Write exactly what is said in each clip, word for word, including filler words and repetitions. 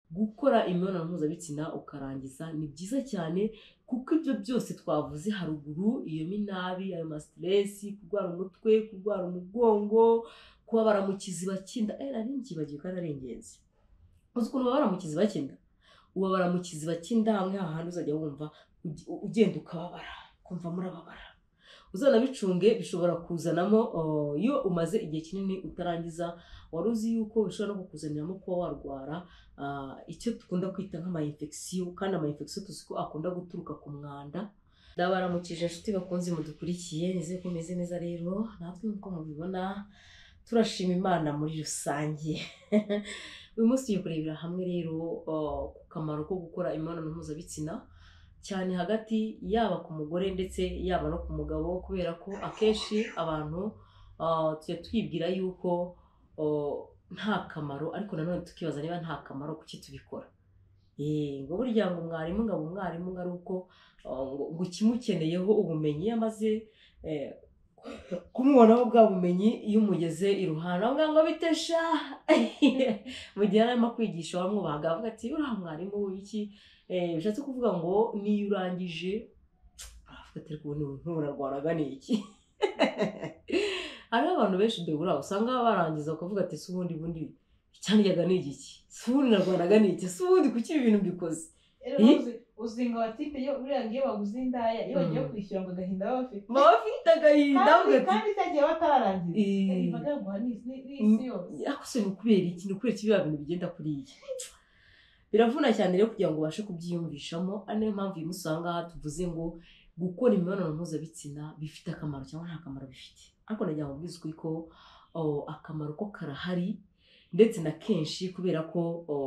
gukora imibonano mpuzabitsina ukarangiza ni byiza cyane kuko ibyo byose twavuze haruguru, iyo minabi, ayo ma stress, kurwara umutwe, kurwara umugongo, kubabara mu kiziba cy'inda, eh nari nkibagiwe kandi ari ingenzi. Uzi ukuntu babara mu kiziba cy'inda? Ubabara mu kiziba cy'inda hamwe hahandi uzajya wumva ugenda ukababara, kumva murababara. Uzanabicunge bishobora kuzanamo iyo umaze igihe kinini utarangiza, waruzi yuko bishobora no kukuzaniramo kuba warwara icyo dukunda kwita nk'ama infection, kandi ama infection tuzi ko akunda guturuka ku mwanda. Ndabaramukije inshuti bakunzi mudukurikiye, nize ko meze neza rero, natwe nko mubibona turashima Imana muri rusange. Uyu munsi tugiye kurebera hamwe rero ku kamaro ko gukora imibonano mpuzabitsina, cyane hagati yaba ku mugore ndetse yaba no ku mugabo, kubera ko akenshi abantu tujya twibwira yuko nta kamaro, ariko nanone tukibaza niba nta kamaro kuki tubikora. Eh ngo burya ngo mwarimu ngabo umwarimu ngari uko ngo kimukeneyeho ubumenyi yamaze kumubona bwa bumenyi iyo umugeze iruhande ngo bitesha mu gihe arimo kwigisha bamwubaga avuga ati uriya mwarimu w'iki, bishatse kuvuga ngo niyo urangije avuga ati kubona nturarwaraga niki. Hari abantu benshi debura usanga barangiza ukavuga ati se ubundi bundi cyandyaga n'igiki, se ubundi narwaraga niki, se ubundi kuki ibi bintu bikoze. Uzinga watipe yo buriya ngiye baguzindaya iyo bagiye kwishyura ngo gahinda bafite bafite agahinda kandi cyagiye batararangiza ibaga ngo ni isi yose. Akose kubera iki no kubera kibiba bintu bigenda kuri iyi biravuna cyane rero kugira ngo ubashe kubyiyumvishamo. Ane mpamvu imusanga tuvuze ngo gukora imibonano mpuzabitsina bifite akamaro cyangwa nta kamaro bifite, ariko najya mu bwizwe ko akamaro ko karahari ndetse na kenshi, kubera ko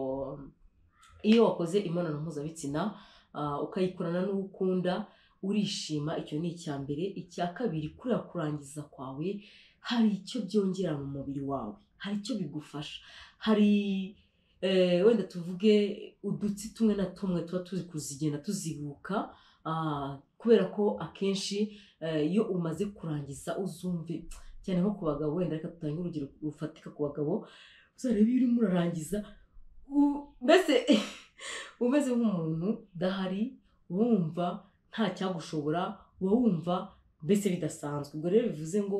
iyo wakoze imibonano mpuzabitsina ukayikorana n'ukunda urishima, icyo ni icya mbere. Icya kabiri, kuri kurangiza kwawe hari icyo byongera mu mubiri wawe, hari icyo bigufasha. Hari wenda tuvuge udutsi tumwe na tumwe tuba tuzi kuzigenda tuzibuka, kubera ko akenshi iyo umaze kurangiza uzumve cyane nko ku bagabo, wenda reka tutange urugero rufatika ku bagabo, uzarebe iyo urimo urarangiza mbese umeze nk'umuntu udahari, wumva nta cyagushobora, wumva mbese bidasanzwe. Ubwo rero bivuze ngo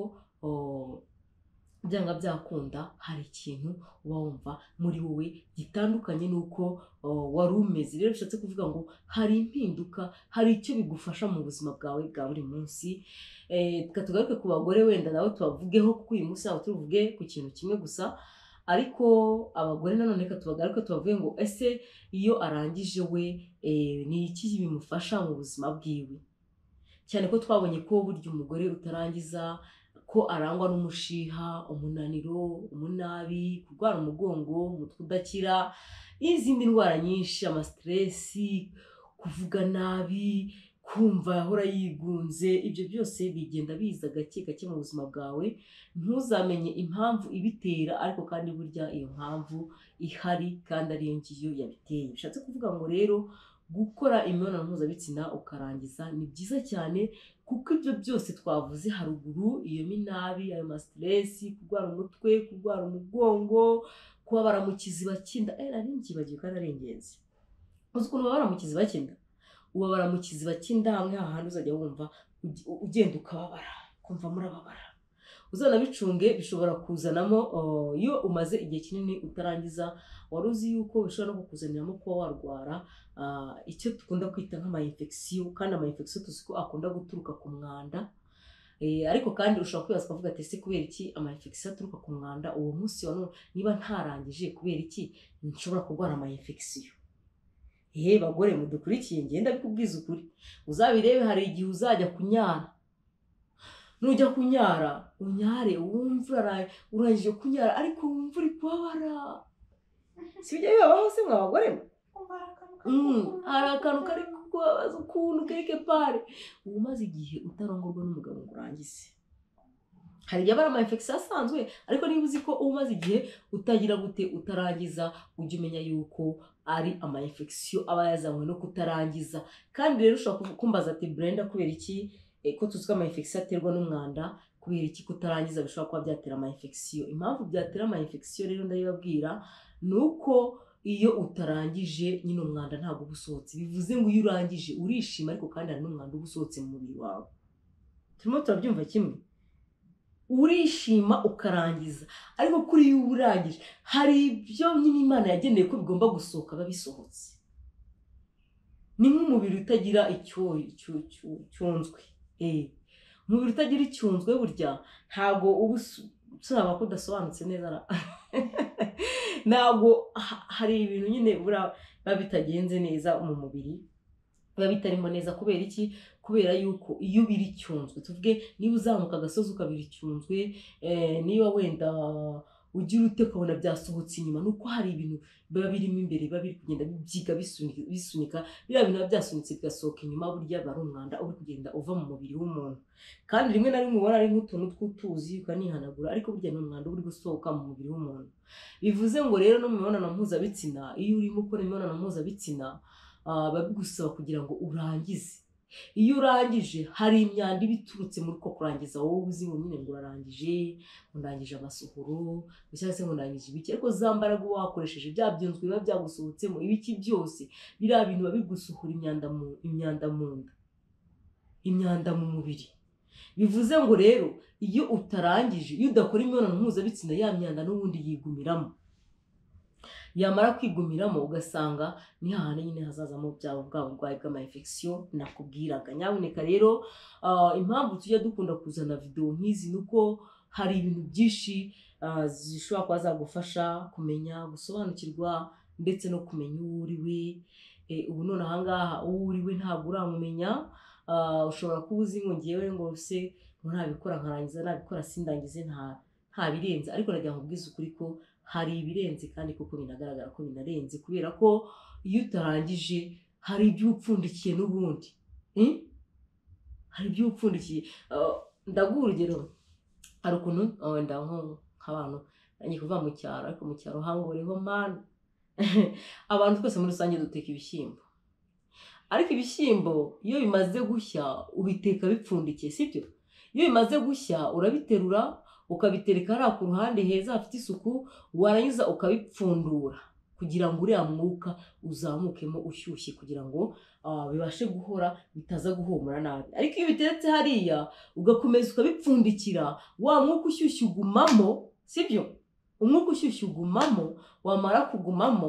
byanga byakunda hari ikintu uba wumva muri wowe gitandukanye nuko wari umeze. Rero bishatse kuvuga ngo hari impinduka, hari icyo bigufasha mu buzima bwawe bwa buri munsi. Tukatugaruke ku bagore wenda nabo tubavugeho, kuko uyu munsi aho tuvuge ku kintu kimwe gusa, ariko abagore nanone katubagaruke tubavuge ngo ese iyo arangije we ni iki bimufasha mu buzima bwiwe. Cyane ko twabonye ko burya umugore utarangiza ko arangwa n'umushiha, umunaniro, umunabi, kurwara umugongo, umutwe udakira, izindi ndwara nyinshi, ama stress, kuvuga nabi, kumva ahora yigunze. Ibyo byose bigenda biza gake gake mu buzima bwawe, ntuzamenye impamvu ibitera, ariko kandi burya iyo mpamvu ihari kandi ari yo ngiyo yabiteye. Bishatse kuvuga ngo rero gukora imibonano mpuzabitsina ukarangiza ni byiza cyane kuko ibyo byose twavuze haruguru, iyo minabi, ayo ma stress, kurwara umutwe, kurwara umugongo, kubabara mu kiziba cy'inda, eh nari nkibagiwe kandi ari ingenzi. Uzi ukuntu babara mu kiziba cy'inda? Ubabara mu kiziba cy'inda hamwe hahandi uzajya wumva ugenda ukababara, kumva murababara. Uzanabicunge bishobora kuzanamo iyo umaze igihe kinini utarangiza, waruzi yuko bishobora no kukuzaniramo kuba warwara icyo dukunda kwita nk'ama infection, kandi ama infection tuzi ko akunda guturuka ku mwanda. Ariko kandi ushobora kwibaza ukavuga ati ese kubera iki ama infection aturuka ku mwanda uwo munsi wa none, niba ntarangije kubera iki nshobora kurwara ama infection? Eh bagore mudukurikiye, ngenda bikubwiza ukuri, uzabirebe hari igihe uzajya kunyara, nujya kunyara unyare wumva urangije kunyara ariko wumva uri kubabara. Si bijya bibaho se mwa bagore? Hari akantu kari kubabaza ukuntu keke pare, umaze igihe utarongorwa n'umugabo ngo urangize. Hari igihe aba ari ama infection asanzwe, ariko niba uzi ko umaze igihe utagira gute utarangiza, ujye umenya yuko ari ama infection aba yazanywe no kutarangiza. Kandi rero ushobora kumbaza ati Brenda, kubera iki ko tuzi ko ama infection aterwa n'umwanda, kubera iki kutarangiza bishobora kuba byatera ama infection? Impamvu byatera ama infection rero ndabibabwira nuko iyo utarangije nyine umwanda ntabwo ubusohotse bivuze ngo iyo urangije urishima ariko kandi hari n'umwanda ubusohotse mu mubiri wawe turimo turabyumva kimwe urishima ukarangiza ariko kuri iyo urangije hari ibyo nyine Imana yageneye ko bigomba gusohoka babisohotse ni nk'umubiri utagira icyo cyunzwe eh umubiri utagira icyunzwe burya ntago ubu turaba kudasobanutse neza ntago hari ibintu nyine bura babitagenze neza mu mubiri babitarimo neza kubera iki kubera yuko iyo biri cyunzwe tuvuge niba uzamuka agasozi ukabira icyunzwe eh niba wenda ugira ute ukabona byasohotse inyuma nuko hari ibintu biba birimo imbere biba biri kugenda byiga bisunika bisunika biriya bintu byasunitse bigasohoka inyuma burya bari umwanda uri kugenda uva mu mubiri w'umuntu kandi rimwe na rimwe ubona ari nk'utuntu tw'utuzi ukanihanagura ariko burya ni umwanda uri gusohoka mu mubiri w'umuntu bivuze ngo rero no mu mibonano mpuzabitsina iyo urimo ukora imibonano mpuzabitsina babigusaba kugira ngo urangize iyo urangije hari imyanda ibiturutse muri ko kurangiza wowe uzi ngo nyine ngo urarangije undangije amasohoro cyangwa se ngo ndangije ibiki ariko zambaraga wakoresheje bya byunzwe biba byagusohotsemo ibiki byose biriya bintu babigusuhura imyanda mu imyanda mu nda imyanda mu mubiri bivuze ngo rero iyo utarangije iyo udakora imibonano mpuzabitsina ya myanda n'ubundi yigumiramo yamara kwigumiramo ugasanga ni hahane nyine hazazamo byabo bwabo bwaye bw'ama infection nakubwiraga nyaboneka rero impamvu tujya dukunda kuzana video nk'izi nuko hari ibintu byinshi zishobora kuba zagufasha kumenya gusobanukirwa ndetse no kumenya uwo uriwe ubu none ahangaha uwo uriwe ntabwo uramumenya ushobora kuba uzi ngo ngewe ngo se ntabikora nkarangiza nabikora sindangize nta nta birenze ariko nagira ngo ubwize ukuri ko hari ibirenze kandi koko binagaragara ko binarenze kubera ko iyo utarangije hari ibyo upfundikiye n'ubundi hari ibyo upfundikiye ndaguha urugero hari ukuntu wenda nk'abantu ngiye kuva mu cyaro ariko mu cyaro hangoreho mana abantu twese muri rusange duteka ibishyimbo ariko ibishyimbo iyo bimaze gushya ubiteka bipfundikiye sibyo iyo bimaze gushya urabiterura ukabitereka hariya ku ruhande heza hafite isuku warangiza ukabipfundura kugira ngo uriya mwuka uzamukemo ushyushye kugira ngo bibashe guhora bitaza guhumura nabi ariko iyo biteretse hariya ugakomeza ukabipfundikira wa mwuka ushyushye ugumamo sibyo umwuka ushyushye ugumamo wamara kugumamo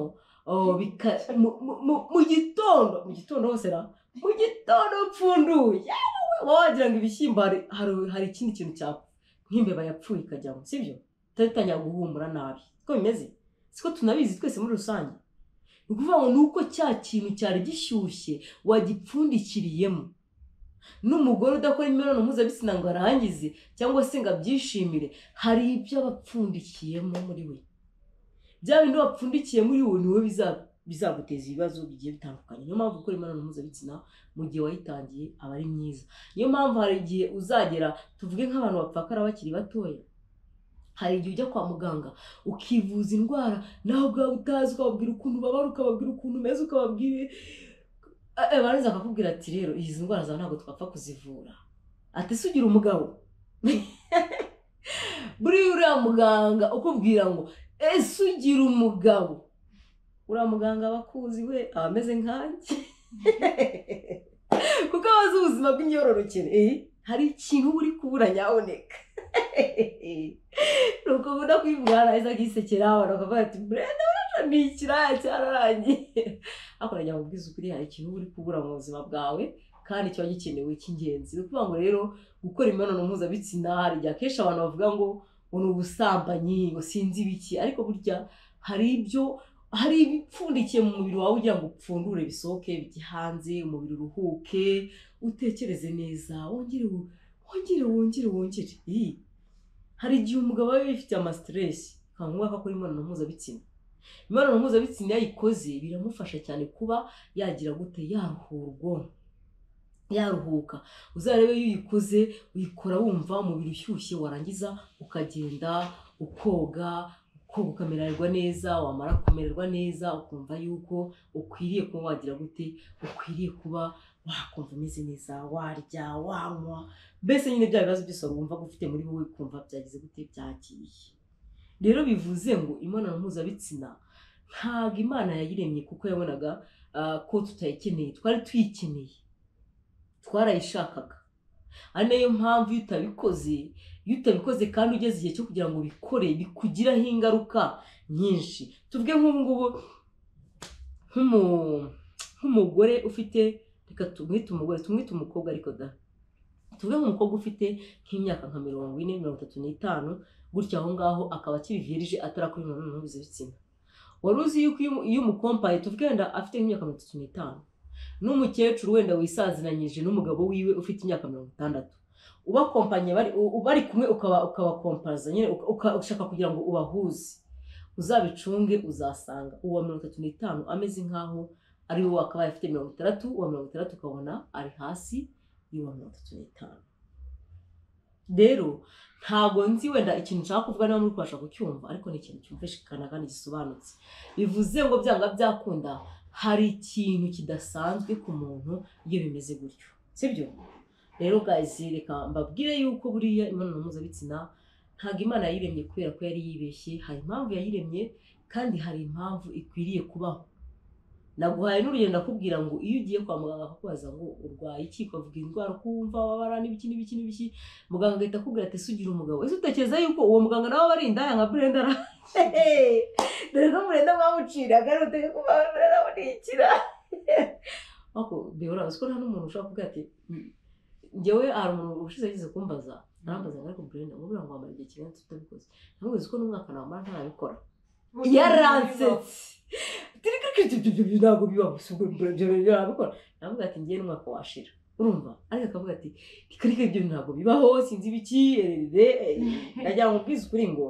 mu gitondo mu gitondo hose ra mu gitondo upfunduye wagira ngo ibishyimbo hari ikindi kintu cya nk'imbeba yapfuye ikajyamo sibyo tatangira guhumura nabi siko bimeze siko tunabizi twese muri rusange ukuvuga ngo nuko cya kintu cyari gishyushye wagipfundikiriyemo n'umugore udakora imibonano mpuzabitsina ngo arangize cyangwa se ngo abyishimire hari ibyo abapfundikiyemo muri we bya bintu bapfundikiye muri wowe niwe bizaguteza ibibazo bigiye bitandukanye niyo mpamvu gukora imibonano mpuzabitsina mu gihe wayitangiye aba ari myiza niyo mpamvu hari igihe uzagera tuvuge nk'abantu bapfakara bakiri batoya hari igihe ujya kwa muganga ukivuza indwara naho bwa utazi ukababwira ukuntu babara ukababwira ukuntu umeze ukababwira barangiza akakubwira ati rero izi ndwara zawe ntabwo twapfa kuzivura ati se ugira umugabo buriya uriya muganga ukubwira ngo ese ugira umugabo uriya muganga abakuzi we aba ameze nkanjye kuko abazi ubuzima bw'imyororokere hari ikintu uri kubura nyaboneka nuko ubona kwivuga haraza akisekera abantu bakavuga ati Brenda ni ikiraya cyararangiye ariko najya mubwiza ukuri hari ikintu uri kubura mu buzima bwawe kandi kiba gikenewe cy'ingenzi ni ukuvuga ngo rero gukora imibonano mpuzabitsina hari igihe akenshi abantu bavuga ngo ni ubusambanyi ngo sinzi ibiki ariko burya hari ibyo hari ibipfundikiye mu mubiri wawe ugira ngo upfundure bisohoke bijye hanze umubiri uruhuke utekereze neza wongere wongere wongere wongere hari igihe umugabo we yifitiye ama stress kanguwa ko akora imibonano mpuzabitsina imibonano mpuzabitsina yayikoze biramufasha cyane kuba yagira gute yaruhurwa yaruhuka uzarebe iyo uyikoze uyikora wumva umubiri ushyushye warangiza ukagenda ukoga koga ukamererwa neza wamara kumererwa neza ukumva yuko ukwiriye kuba wagira gute ukwiriye kuba wakumva umeze neza warya wanywa mbese nyine bya bibazo byose wumva ufite muri wowe kumva byagize gute byagiye rero bivuze ngo imibonano mpuzabitsina ntabwo Imana yayiremye kuko yabonaga ko tutayikeneye, twari tuyikeneye, twarayishakaga. ari nayo mpamvu iyo utabikoze iyo utabikoze kandi ugeze igihe cyo kugira ngo bikore bikugiraho ingaruka nyinshi. Tuvuge nk'ubu ngubu nk'umugore ufite, reka tumwite umugore tumwite umukobwa ariko da, tuvuge nk'umukobwa ufite nk'imyaka nka mirongo ine mirongo itatu n'itanu gutya aho ngaho akaba akibivirije atarakora imibonano mpuzabitsina. Wari uzi yuko iyo umukompaye tuvuge wenda afite nk'imyaka mirongo itatu n'itanu n'umukecuru wenda wisaziranyije n'umugabo wiwe ufite imyaka mirongo itandatu, ubakompanye bari kumwe ukabakompaza nyine ushaka kugira ngo ubahuze, uzabicunge uzasanga uwa mirongo itatu n'itanu ameze nk'aho ari wowe akabaye afite mirongo itandatu, uwa mirongo itandatu ukabona ari hasi y'uwa mirongo itatu n'itanu. Rero ntabwo nzi wenda ikintu nshaka kuvuga niba muri kubasha kucyumva, ariko ni ikintu cyumvikana kandi gisobanutse. Bivuze ngo byanga byakunda hari ikintu kidasanzwe ku muntu iyo bimeze gutyo, sibyo? Rero guys, reka mbabwire yuko buriya imibonano mpuzabitsina ntabwo Imana yayiremye kubera ko yari yibeshye. Hari impamvu yayiremye kandi hari impamvu ikwiriye kubaho. Naguhaye n'urugendo ndakubwira ngo iyo ugiye kwa muganga akakubaza ngo urwaye iki, ukavuga indwara kumva wabara n'ibiki n'ibiki n'ibiki, muganga agahita akubwira ati sugira umugabo. Ese utekereza yuko uwo muganga nawe bari indaya nka Brenda ra dore ko Brenda bamucira garute ko Brenda abonekira ako Bahura. Usko nta n'umuntu ushaka kuvuga ati njyewe hari umuntu ushize yagize kumbaza, narambaza ariko Brenda mubura ngo amara igihe kinini tutabikoze, namwe uzi ko n'umwaka namara ntarabikora yaransetse ntabwo bibaho subwo birabikora. Navuga ati ngiye n'umwaka washira, urumva? Ariko akavuga ati ikarika ibyo ntabwo bibaho sinzi biki erere. Najya mu bwiza kuri ngo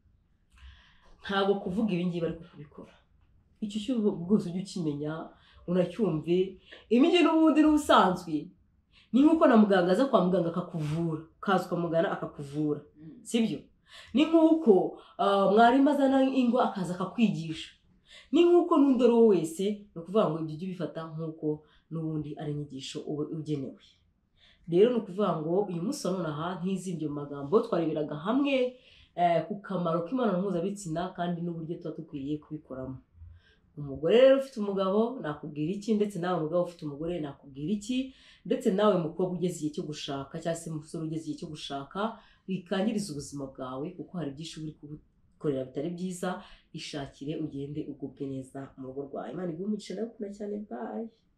ntabwo kuvuga ibi ngiye bari kubikora. Icyo cyo bwose ujye ukimenya unacyumve. Imije n'ubundi n'ubusanzwe ni nkuko na muganga aza kwa muganga akakuvura, kaza kwa muganga akakuvura, sibyo? Ni nkuko mwarimu azana ingwa akaza akakwigisha, ni nkuko n'undoro wese no kuvuga ngo ibyo bifata nkuko n'ubundi ari inyigisho ugenewe. Rero no kuvuga ngo uyu munsi nonaha nk'izindi magambo twareberaga hamwe ku kamaro k'imibonano mpuzabitsina kandi n'uburyo tuba dukwiye kubikoramo. Umugore rero ufite umugabo nakubwira iki, ndetse nawe umugabo ufite umugore nakubwira iki, ndetse nawe mukobwa ugeze igihe cyo gushaka cyangwa se umusore ugeze igihe cyo gushaka, bikangiriza ubuzima bwawe kuko hari byinshi uri kubikorera bitari byiza. Ishakire ugende ugubwe neza mu rugo rwawe. Imana iguhe umugisha, ndagukunda cyane, bye.